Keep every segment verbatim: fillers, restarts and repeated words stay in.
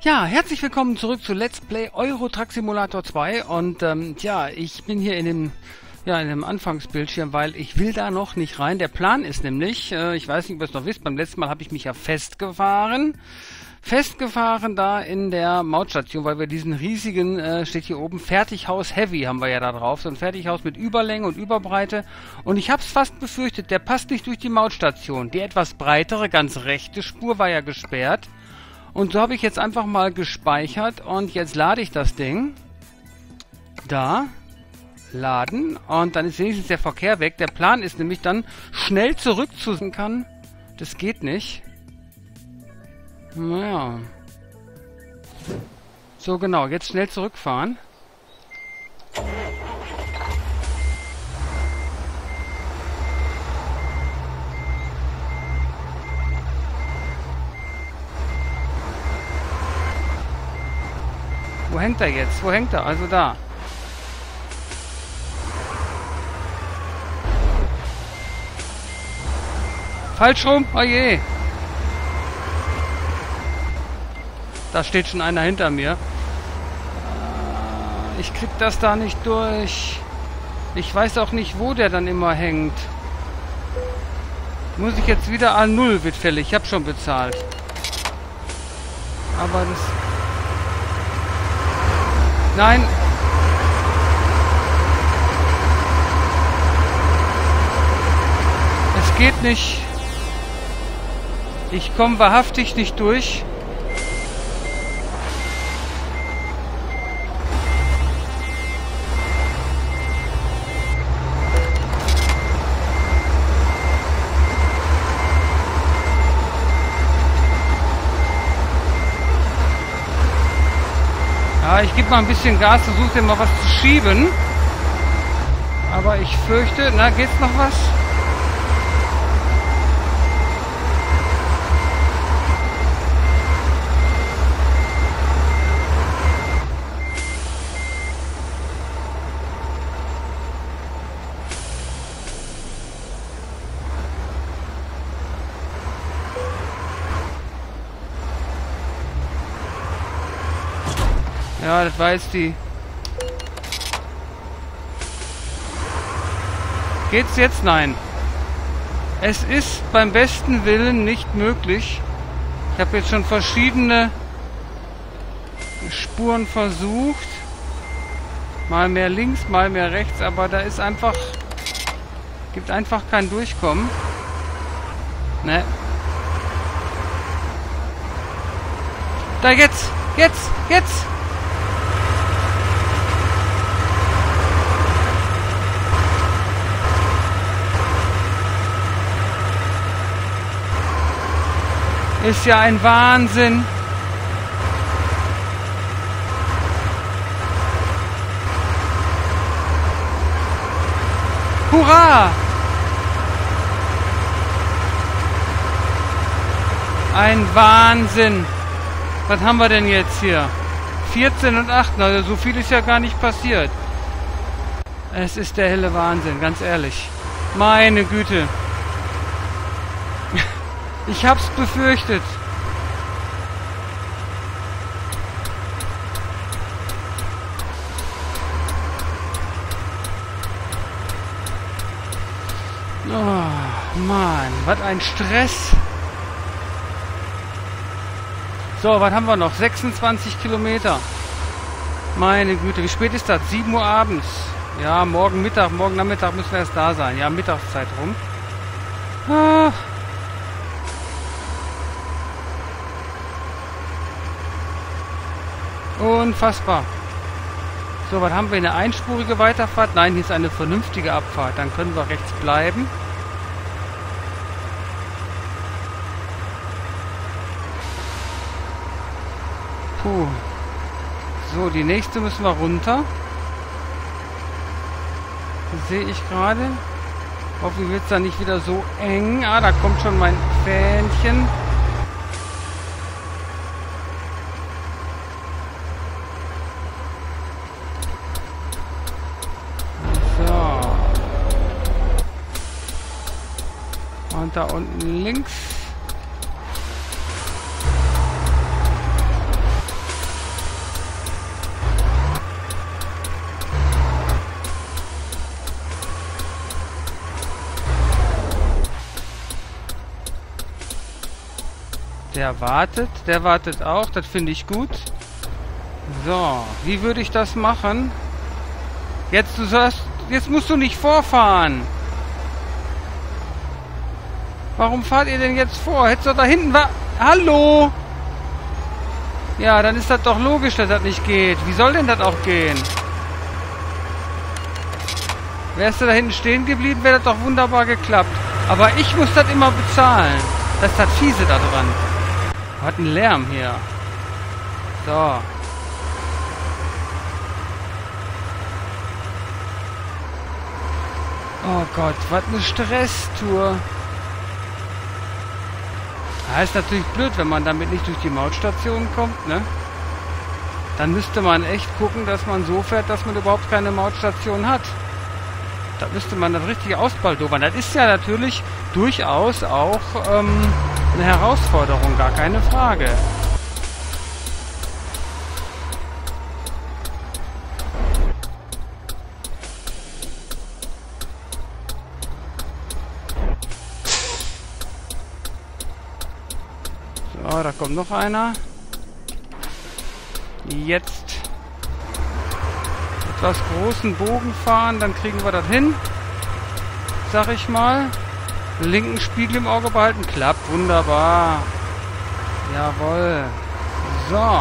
Ja, herzlich willkommen zurück zu Let's Play Euro Truck Simulator zwei und ähm, ja, ich bin hier in dem, ja, in dem Anfangsbildschirm, weil ich will da noch nicht rein. Der Plan ist nämlich, äh, ich weiß nicht, ob ihr es noch wisst, beim letzten Mal habe ich mich ja festgefahren. Festgefahren da in der Mautstation, weil wir diesen riesigen, äh, steht hier oben, Fertighaus Heavy haben wir ja da drauf. So ein Fertighaus mit Überlänge und Überbreite. Und ich habe es fast befürchtet, der passt nicht durch die Mautstation. Die etwas breitere, ganz rechte Spur war ja gesperrt. Und so habe ich jetzt einfach mal gespeichert und jetzt lade ich das Ding. Da. Laden. Und dann ist wenigstens der Verkehr weg. Der Plan ist nämlich dann schnell zurück zu kann. Das geht nicht. Naja. So genau, jetzt schnell zurückfahren. Wo hängt er jetzt? Wo hängt er? Also da. Falsch rum? Oh je. Da steht schon einer hinter mir. Ich krieg das da nicht durch. Ich weiß auch nicht, wo der dann immer hängt. Muss ich jetzt wieder A null wird fällig. Ich habe schon bezahlt. Aber das... Nein. Es geht nicht. Ich komme wahrhaftig nicht durch. Ja, ich gebe mal ein bisschen Gas, versuche mal was zu schieben. Aber ich fürchte, na, geht's noch was? Ja, das war jetzt die... Geht's jetzt? Nein. Es ist beim besten Willen nicht möglich. Ich habe jetzt schon verschiedene Spuren versucht. Mal mehr links, mal mehr rechts, aber da ist einfach... Gibt einfach kein Durchkommen. Ne. Da jetzt! Jetzt! Jetzt! Ist ja ein Wahnsinn. Hurra! Ein Wahnsinn. Was haben wir denn jetzt hier? vierzehn und acht. Also so viel ist ja gar nicht passiert. Es ist der helle Wahnsinn, ganz ehrlich. Meine Güte. Ich hab's befürchtet. Oh, Mann, was ein Stress. So, was haben wir noch? sechsundzwanzig Kilometer. Meine Güte, wie spät ist das? sieben Uhr abends. Ja, morgen Mittag, morgen Nachmittag müssen wir erst da sein. Ja, Mittagszeit rum. Ah. Unfassbar. So, was haben wir? Eine einspurige Weiterfahrt? Nein, hier ist eine vernünftige Abfahrt. Dann können wir rechts bleiben. Puh. So, die nächste müssen wir runter. Sehe ich gerade. Hoffentlich wird es da nicht wieder so eng. Ah, da kommt schon mein Fähnchen. Und da unten links. Der wartet, der wartet auch, das finde ich gut. So, wie würde ich das machen? Jetzt, du sollst, jetzt musst du nicht vorfahren. Warum fahrt ihr denn jetzt vor? Hättest du da hinten war... Hallo? Ja, dann ist das doch logisch, dass das nicht geht. Wie soll denn das auch gehen? Wärst du da hinten stehen geblieben, wäre das doch wunderbar geklappt. Aber ich muss das immer bezahlen. Das ist das Fiese da dran. Was ein Lärm hier. So. Oh Gott, was eine Stresstour. Ja, ist natürlich blöd, wenn man damit nicht durch die Mautstation kommt, ne? Dann müsste man echt gucken, dass man so fährt, dass man überhaupt keine Mautstation hat. Da müsste man das richtig ausbaldowern. Das ist ja natürlich durchaus auch ähm, eine Herausforderung, gar keine Frage. So, da kommt noch einer. Jetzt etwas großen Bogen fahren, dann kriegen wir das hin. Sag ich mal. Linken Spiegel im Auge behalten. Klappt wunderbar. Jawohl. So.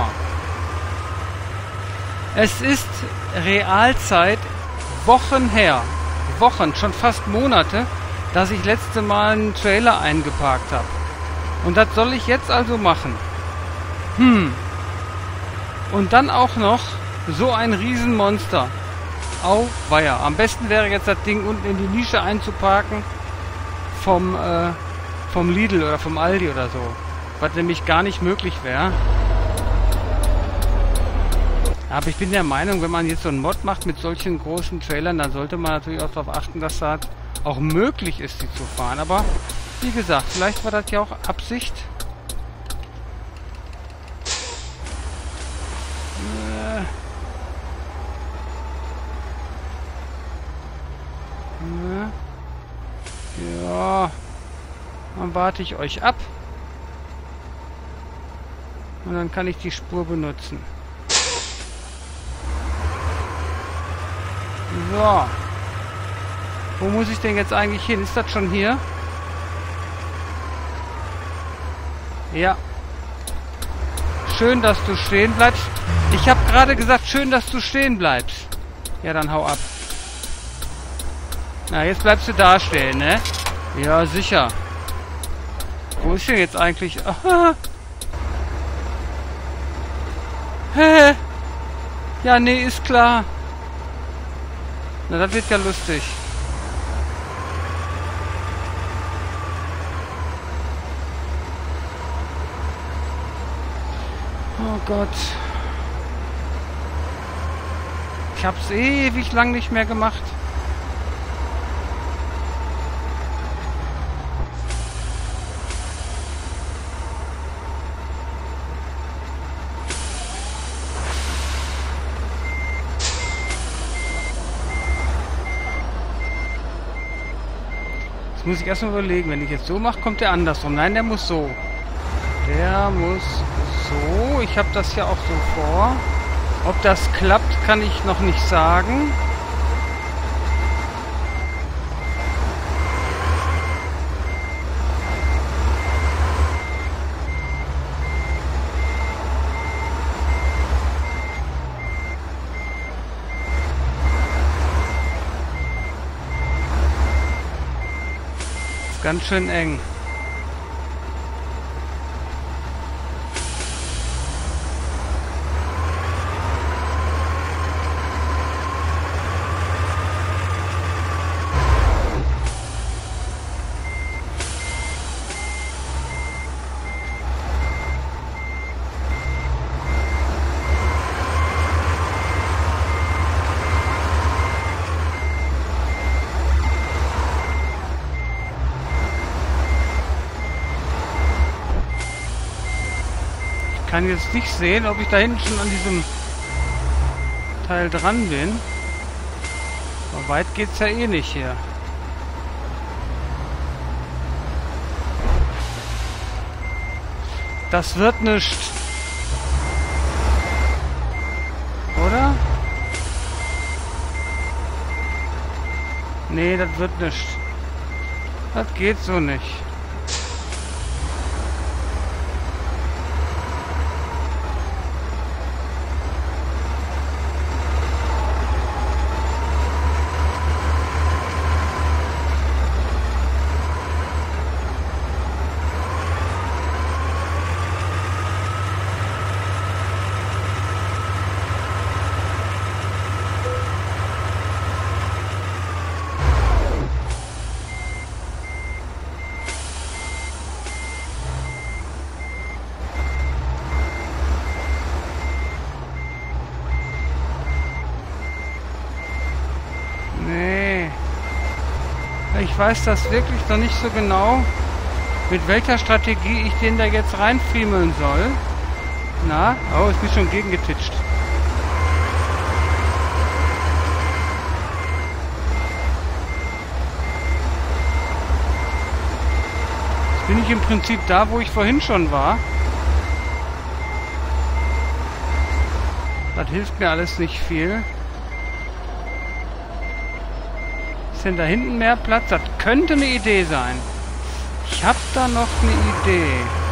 Es ist Realzeit. Wochen her. Wochen, schon fast Monate, dass ich letzte Mal einen Trailer eingeparkt habe. Und das soll ich jetzt also machen. Hm. Und dann auch noch so ein Riesenmonster. Auweia. Am besten wäre jetzt das Ding unten in die Nische einzuparken vom, äh, vom Lidl oder vom Aldi oder so. Was nämlich gar nicht möglich wäre. Aber ich bin der Meinung, wenn man jetzt so einen Mod macht mit solchen großen Trailern, dann sollte man natürlich auch darauf achten, dass das auch möglich ist, die zu fahren. Aber wie gesagt, vielleicht war das ja auch Absicht. Äh. Ja. Dann warte ich euch ab. Und dann kann ich die Spur benutzen. So. Wo muss ich denn jetzt eigentlich hin? Ist das schon hier? Ja. Schön, dass du stehen bleibst. Ich habe gerade gesagt, schön, dass du stehen bleibst. Ja, dann hau ab. Na, jetzt bleibst du da stehen, ne? Ja, sicher. Wo ist denn jetzt eigentlich... Aha. Hä? Ja, nee, ist klar. Na, das wird ja lustig. Oh Gott. Ich hab's ewig lang nicht mehr gemacht. Jetzt muss ich erstmal überlegen, wenn ich jetzt so mache, kommt der andersrum. Nein, der muss so. Der muss so. Ich habe das ja auch so vor. Ob das klappt, kann ich noch nicht sagen. Ist ganz schön eng. Ich kann jetzt nicht sehen, ob ich da hinten schon an diesem Teil dran bin. Aber weit geht's ja eh nicht hier. Das wird nicht. Oder? Nee, das wird nicht. Das geht so nicht. Ich weiß das wirklich noch nicht so genau, mit welcher Strategie ich den da jetzt reinfriemeln soll. Na, oh, ich bin schon gegengetitscht. Jetzt bin ich im Prinzip da, wo ich vorhin schon war. Das hilft mir alles nicht viel. Ist denn da hinten mehr Platz? Das könnte eine Idee sein. Ich habe da noch eine Idee.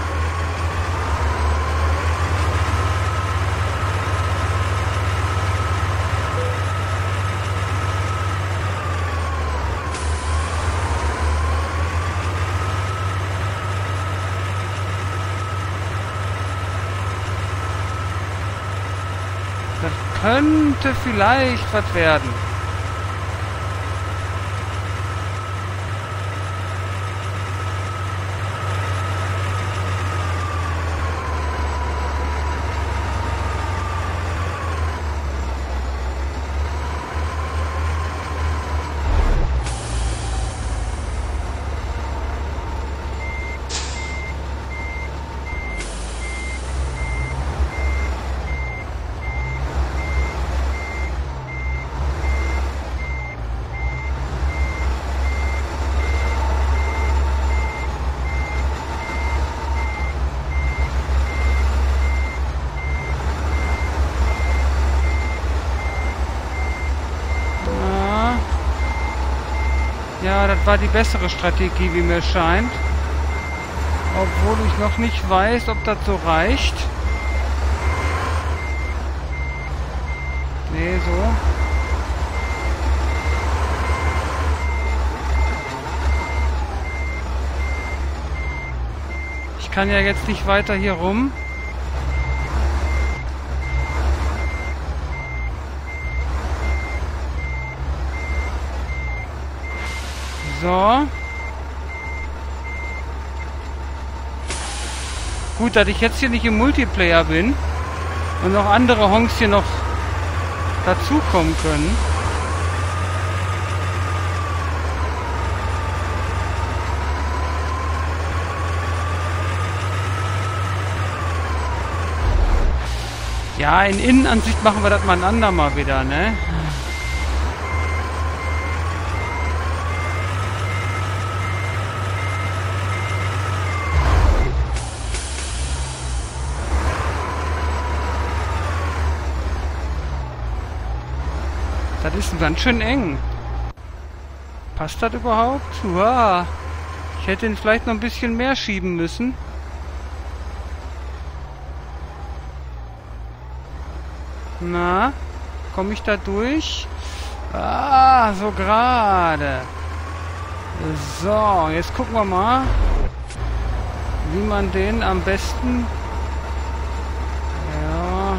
Das könnte vielleicht was werden. Ja, das war die bessere Strategie, wie mir scheint. Obwohl ich noch nicht weiß, ob das so reicht. Nee, so. Ich kann ja jetzt nicht weiter hier rum. So. Gut, dass ich jetzt hier nicht im Multiplayer bin und noch andere Honks hier noch dazukommen können. Ja, in Innenansicht machen wir das mal ein andermal wieder, ne? Das ist ganz schön eng. Passt das überhaupt? Wow. Ich hätte ihn vielleicht noch ein bisschen mehr schieben müssen. Na, komme ich da durch? Ah, so gerade. So, jetzt gucken wir mal, wie man den am besten... Ja...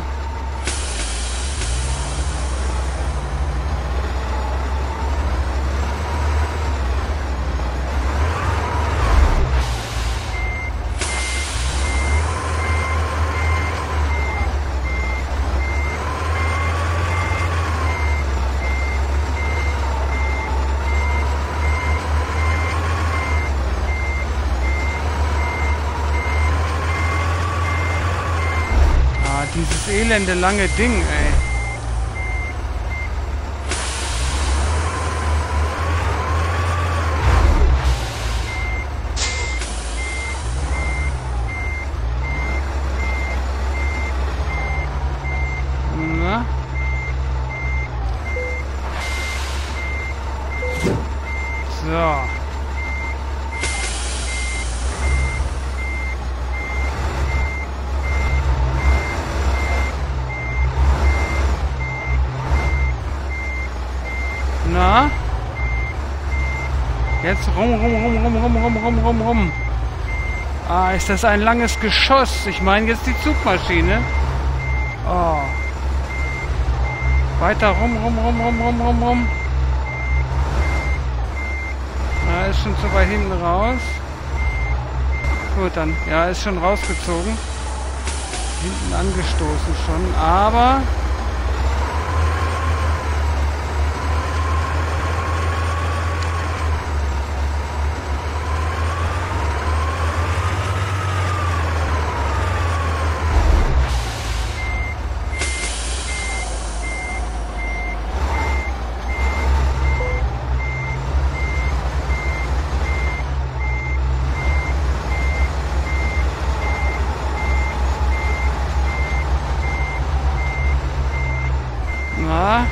Dieses elende lange Ding, ey. jetzt? Rum, rum, rum, rum, rum, rum, rum, rum, rum. Ah, ist das ein langes Geschoss? Ich meine jetzt die Zugmaschine. Oh. Weiter rum, rum, rum, rum, rum, rum, rum. Na, ist schon zu weit hinten raus. Gut, dann. Ja, ist schon rausgezogen. Hinten angestoßen schon, aber... Na?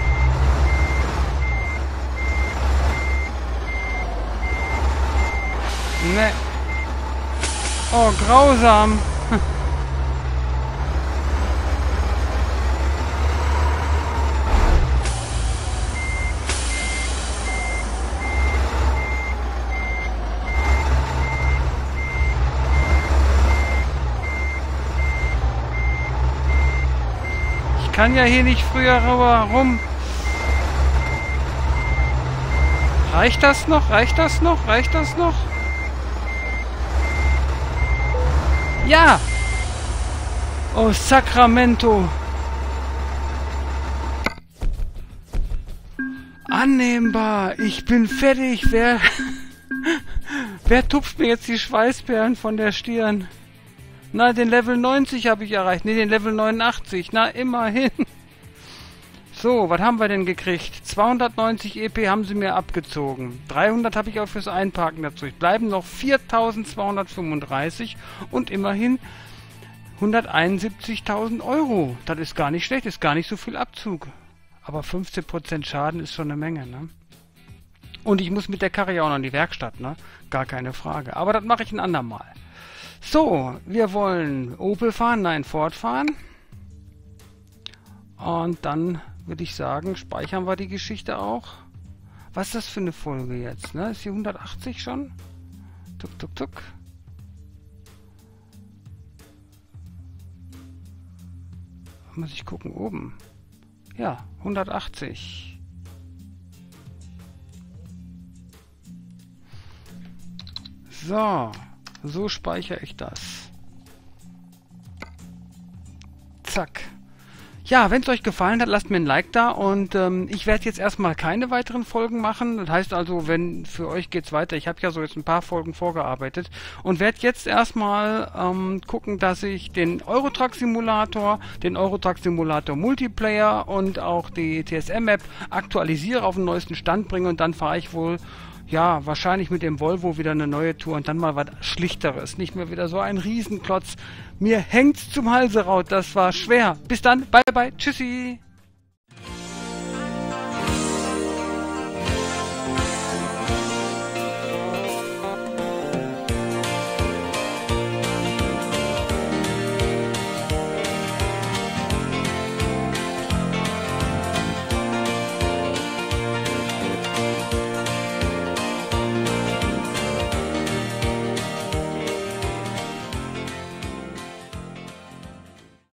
Ne. Oh, grausam. Ich kann ja hier nicht früher rum. Reicht das noch? Reicht das noch? Reicht das noch? Ja! Oh, Sacramento! Annehmbar! Ich bin fertig! Wer... Wer tupft mir jetzt die Schweißperlen von der Stirn? Na, den Level neunzig habe ich erreicht. Ne, den Level neunundachtzig. Na, immerhin. So, was haben wir denn gekriegt? zweihundertneunzig E P haben sie mir abgezogen. dreihundert habe ich auch fürs Einparken dazu. Es bleiben noch viertausendzweihundertfünfunddreißig und immerhin hunderteinundsiebzigtausend Euro. Das ist gar nicht schlecht, ist gar nicht so viel Abzug. Aber fünfzehn Prozent Schaden ist schon eine Menge, ne? Und ich muss mit der Karre ja auch noch in die Werkstatt, ne? Gar keine Frage. Aber das mache ich ein andermal. So, wir wollen Opel fahren, nein, Ford fahren. Und dann würde ich sagen, speichern wir die Geschichte auch. Was ist das für eine Folge jetzt, ne? Ist hier hundertachtzig schon? Tuck, tuck, tuck. Muss ich gucken, oben. Ja, hundertachtzig. So. So speichere ich das. Zack. Ja, wenn es euch gefallen hat, lasst mir ein Like da und ähm, ich werde jetzt erstmal keine weiteren Folgen machen. Das heißt also, wenn für euch geht's weiter, ich habe ja so jetzt ein paar Folgen vorgearbeitet und werde jetzt erstmal ähm, gucken, dass ich den Eurotruck Simulator, den Eurotruck Simulator Multiplayer und auch die T S M-App aktualisiere, auf den neuesten Stand bringe und dann fahre ich wohl ja, wahrscheinlich mit dem Volvo wieder eine neue Tour und dann mal was Schlichteres. Nicht mehr wieder so ein Riesenklotz. Mir hängt's zum Halse raus. Das war schwer. Bis dann. Bye, bye. Tschüssi.